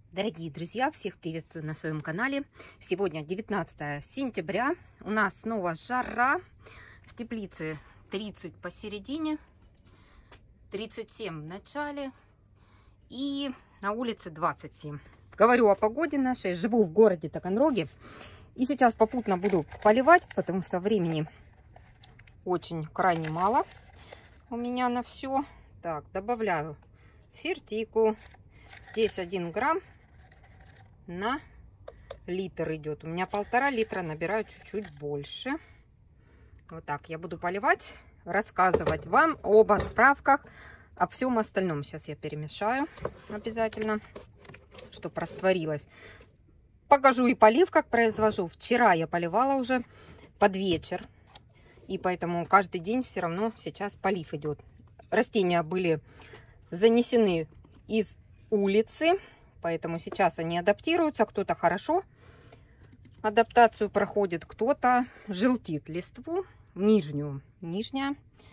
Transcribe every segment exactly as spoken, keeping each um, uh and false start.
Дорогие друзья, всех приветствую на своем канале. Сегодня девятнадцатое сентября. У нас снова жара. В теплице тридцать посередине, тридцать семь в начале и на улице двадцать семь. Говорю о погоде нашей. Живу в городе Таганроге. И сейчас попутно буду поливать, потому что времени очень крайне мало у меня на все. Так, добавляю фертику. Здесь один грамм на литр идет. У меня полтора литра, набираю чуть-чуть больше. Вот так я буду поливать, рассказывать вам об отправках, о всем остальном. Сейчас я перемешаю обязательно, чтобы растворилось. Покажу и полив, как произвожу. Вчера я поливала уже под вечер, и поэтому каждый день все равно сейчас полив идет. Растения были занесены из улицы, поэтому сейчас они адаптируются. Кто-то хорошо адаптацию проходит, кто-то желтит листву нижнюю. Нижняя.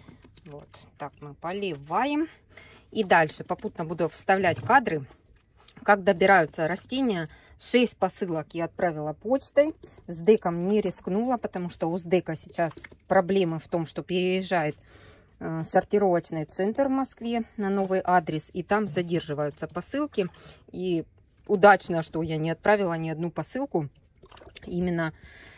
Вот так мы поливаем. И дальше попутно буду вставлять кадры, как добираются растения. шесть посылок я отправила почтой. С ДЭКом не рискнула, потому что у СДЭКа сейчас проблемы в том, что переезжает сортировочный центр в Москве на новый адрес, и там задерживаются посылки. И удачно, что я не отправила ни одну посылку именно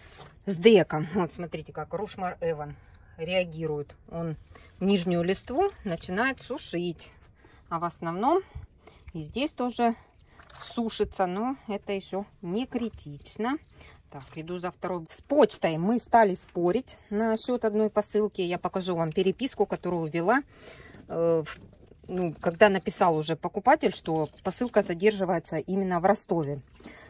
с ДЭКом. Вот смотрите, как Рушмар Эван реагирует. Он нижнюю листву начинает сушить, а в основном и здесь тоже сушится, но это еще не критично. Так, иду за второй. С почтой мы стали спорить насчет одной посылки. Я покажу вам переписку, которую вела. Э, ну, когда написал уже покупатель, что посылка задерживается именно в Ростове.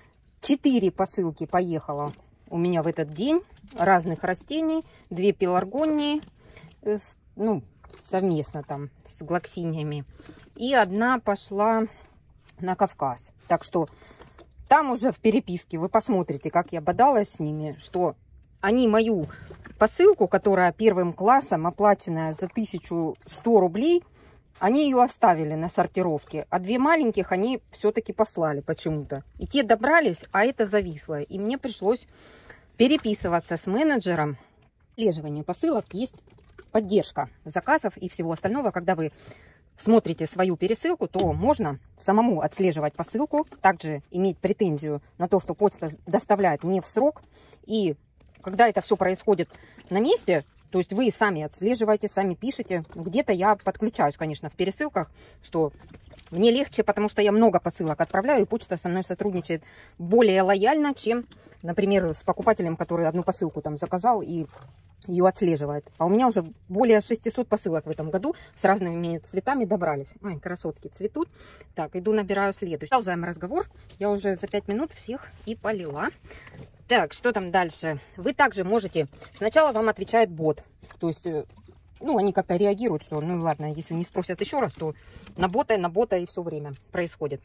Четыре посылки поехало у меня в этот день. Разных растений. Две пеларгонии. Э, ну, совместно там с глоксиниями. И одна пошла на Кавказ. Так что там уже в переписке вы посмотрите, как я бодалась с ними, что они мою посылку, которая первым классом, оплаченная за тысячу сто рублей, они ее оставили на сортировке. А две маленьких они все-таки послали почему-то. И те добрались, а это зависло. И мне пришлось переписываться с менеджером. Отслеживание посылок, есть поддержка заказов и всего остального, когда вы смотрите свою пересылку, то можно самому отслеживать посылку, также иметь претензию на то, что почта доставляет не в срок. И когда это все происходит на месте, то есть вы сами отслеживаете, сами пишете. Где-то я подключаюсь, конечно, в пересылках, что мне легче, потому что я много посылок отправляю, и почта со мной сотрудничает более лояльно, чем, например, с покупателем, который одну посылку там заказал и ее отслеживает. А у меня уже более шестисот посылок в этом году с разными цветами добрались. Ой, красотки цветут. Так, иду набираю следующий. Продолжаем разговор. Я уже за пять минут всех и полила. Так, что там дальше? Вы также можете... Сначала вам отвечает бот. То есть, ну, они как-то реагируют, что, ну, ладно, если не спросят еще раз, то на бота, на бота и все время происходит.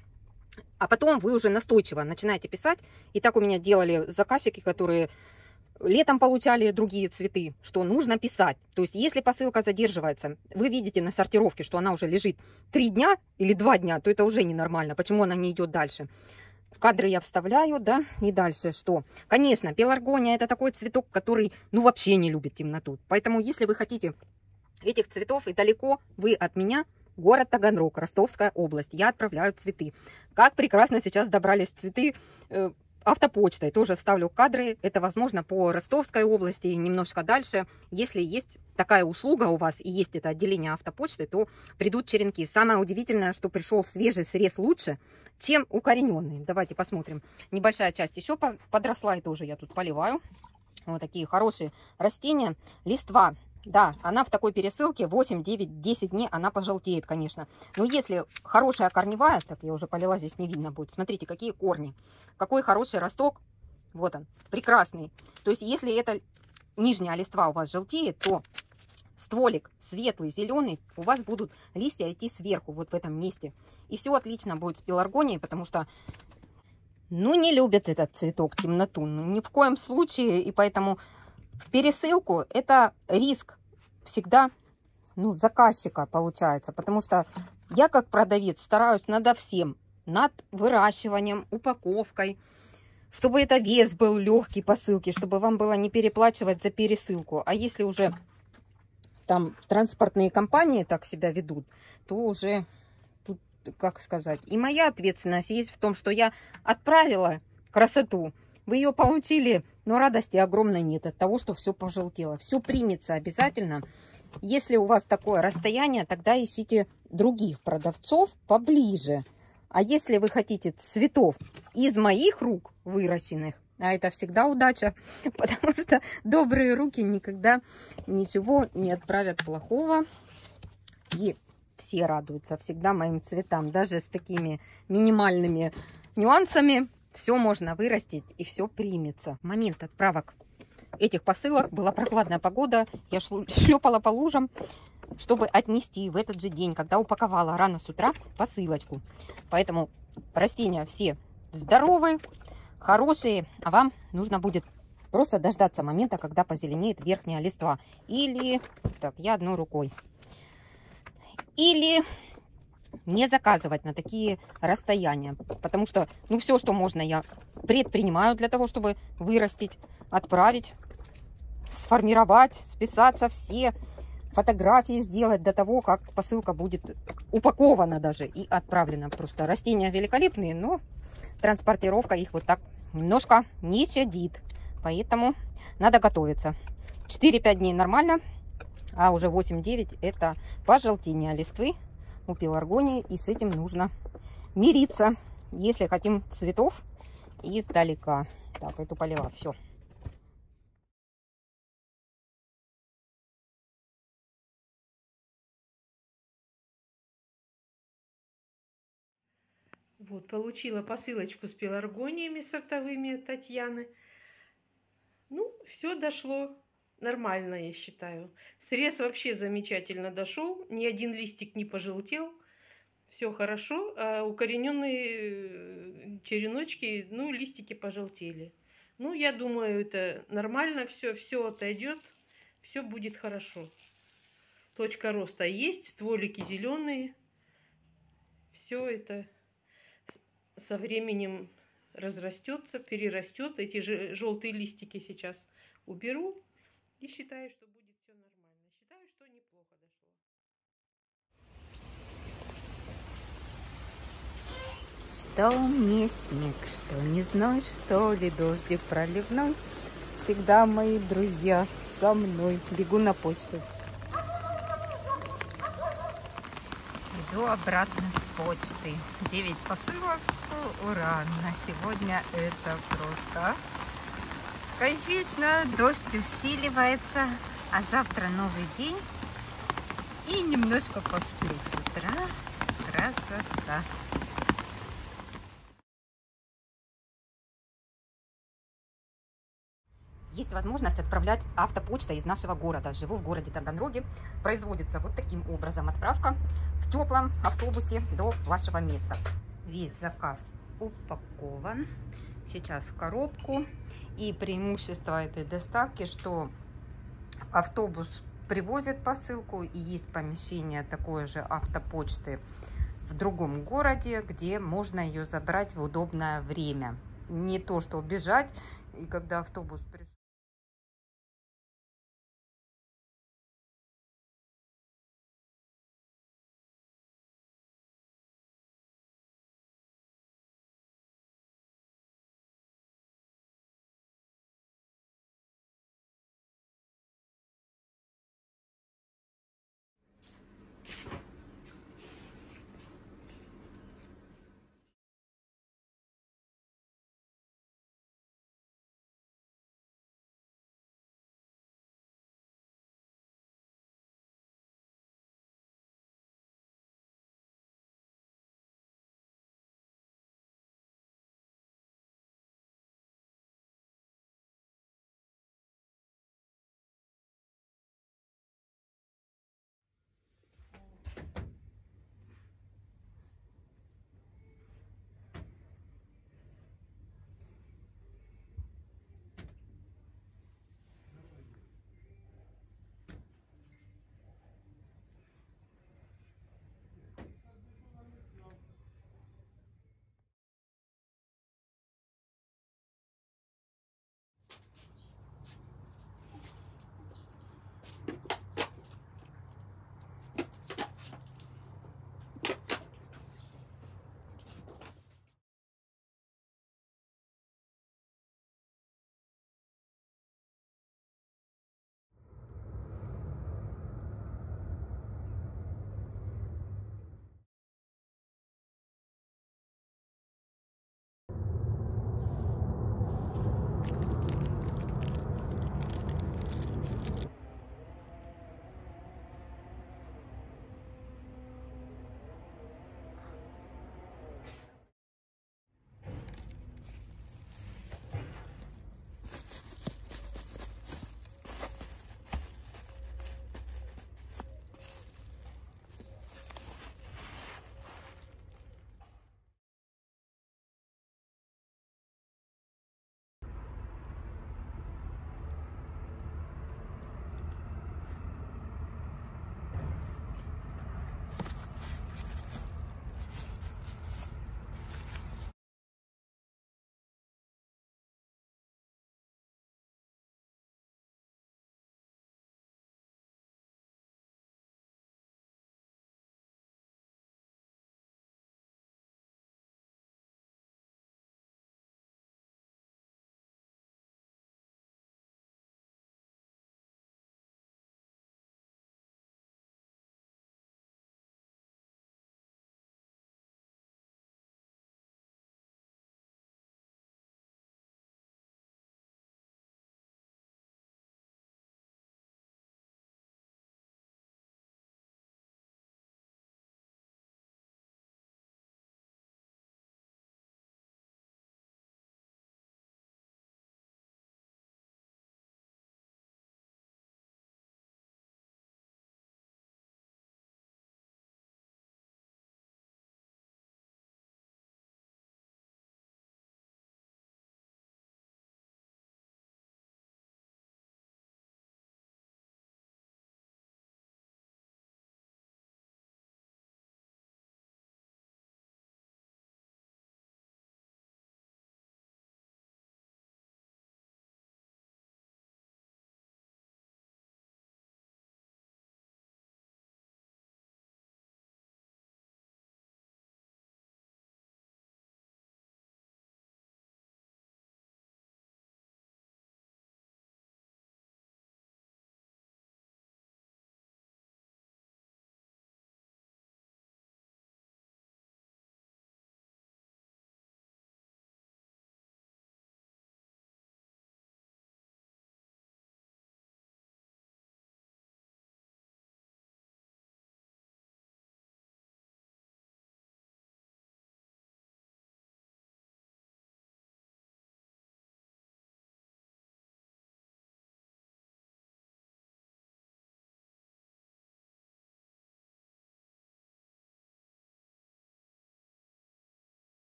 А потом вы уже настойчиво начинаете писать. И так у меня делали заказчики, которые... летом получали другие цветы, что нужно писать. То есть, если посылка задерживается, вы видите на сортировке, что она уже лежит три дня или два дня, то это уже ненормально. Почему она не идет дальше? В кадры я вставляю, да, и дальше что? Конечно, пеларгония это такой цветок, который, ну, вообще не любит темноту. Поэтому, если вы хотите этих цветов и далеко вы от меня, город Таганрог, Ростовская область, я отправляю цветы. Как прекрасно сейчас добрались цветы э, автопочтой, тоже вставлю кадры. Это возможно по Ростовской области, немножко дальше. Если есть такая услуга у вас и есть это отделение автопочты, то придут черенки. Самое удивительное, что пришел свежий срез лучше, чем укорененный. Давайте посмотрим. Небольшая часть еще подросла, и тоже я тут поливаю. Вот такие хорошие растения. Листва. Да, она в такой пересылке восемь, девять, десять дней, она пожелтеет, конечно. Но если хорошая корневая, так я уже полила, здесь не видно будет. Смотрите, какие корни. Какой хороший росток. Вот он, прекрасный. То есть, если эта нижняя листва у вас желтеет, то стволик светлый, зеленый, у вас будут листья идти сверху, вот в этом месте. И все отлично будет с пеларгонией, потому что, ну, не любят этот цветок темноту. Ну, ни в коем случае, и поэтому... В пересылку это риск всегда, ну, заказчика получается, потому что я как продавец стараюсь надо всем над выращиванием, упаковкой, чтобы это вес был легкий посылки, чтобы вам было не переплачивать за пересылку. А если уже там транспортные компании так себя ведут, то уже тут, как сказать, и моя ответственность есть в том, что я отправила красоту, вы ее получили, но радости огромной нет от того, что все пожелтело. Все примется обязательно. Если у вас такое расстояние, тогда ищите других продавцов поближе. А если вы хотите цветов из моих рук выращенных, а это всегда удача, потому что добрые руки никогда ничего не отправят плохого. И все радуются всегда моим цветам. Даже с такими минимальными нюансами все можно вырастить и все примется. В момент отправок этих посылок была прохладная погода. Я шлепала по лужам, чтобы отнести в этот же день, когда упаковала рано с утра посылочку. Поэтому растения все здоровые, хорошие, а вам нужно будет просто дождаться момента, когда позеленеет верхняя листва. Или, так, я одной рукой. Или не заказывать на такие расстояния, потому что, ну, все, что можно, я предпринимаю для того, чтобы вырастить, отправить, сформировать, списаться, все фотографии сделать до того, как посылка будет упакована даже и отправлена. Просто растения великолепные, но транспортировка их вот так немножко не щадит. Поэтому надо готовиться. четыре-пять дней нормально, а уже восемь-девять это пожелтение листвы у пеларгонии. И с этим нужно мириться, если хотим цветов издалека. Так, эту полила, все. Вот, получила посылочку с пеларгониями сортовыми от Татьяны. Ну, все дошло нормально, я считаю. Срез вообще замечательно дошел, ни один листик не пожелтел. Все хорошо, а укорененные череночки, ну, листики пожелтели. Ну, я думаю, это нормально, все, все отойдет, все будет хорошо. Точка роста есть, стволики зеленые. Все это со временем разрастется, перерастет. Эти же желтые листики сейчас уберу и считаю, что будет все нормально. Считаю, что неплохо дошло. Что мне снег, что не знаю, что ли дождик проливной. Всегда мои друзья со мной. Бегу на почту. Иду обратно с почты. девять посылок. Ура! На сегодня это просто кайфично. Дождь усиливается. А завтра новый день. И немножко посплю с утра. Красота! Есть возможность отправлять автопочтой из нашего города. Живу в городе Таганроге. Производится вот таким образом отправка в теплом автобусе до вашего места. Весь заказ упакован. Сейчас в коробку. И преимущество этой доставки, что автобус привозит посылку. И есть помещение такой же автопочты в другом городе, где можно ее забрать в удобное время. Не то, что бежать, и когда автобус пришел.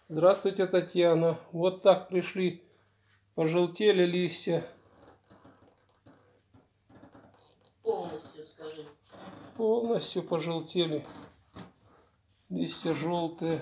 Здравствуйте, Татьяна. Вот так пришли, пожелтели листья. Полностью скажи. Полностью пожелтели. Листья желтые.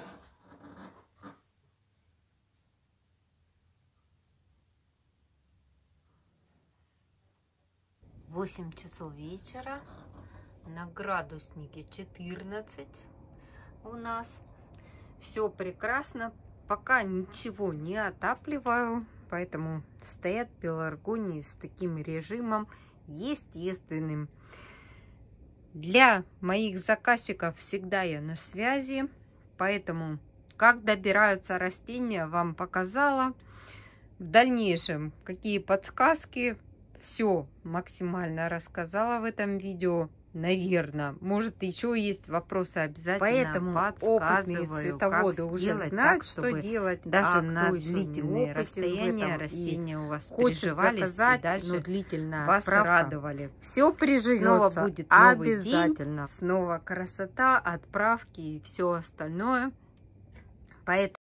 восемь часов вечера. На градуснике четырнадцать у нас. Все прекрасно. Пока ничего не отапливаю. Поэтому стоят пеларгонии с таким режимом естественным. Для моих заказчиков всегда я на связи. Поэтому как добираются растения, вам показала. В дальнейшем какие подсказки. Все максимально рассказала в этом видео. Наверное, может, еще есть вопросы, обязательно Поэтому опытные цветоводы уже знают, так, что делать, даже а на кто еще длительные не опытен в расстояния этом растения у вас хочет приживались, заказать, и дальше но длительная вас отправка. радовали. Все приживется, Снова будет новый обязательно. день, снова красота, отправки и все остальное. Поэтому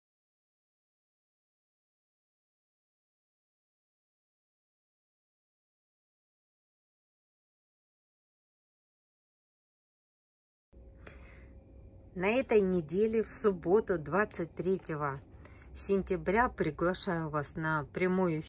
на этой неделе, в субботу, двадцать третьего сентября, приглашаю вас на прямой эфир.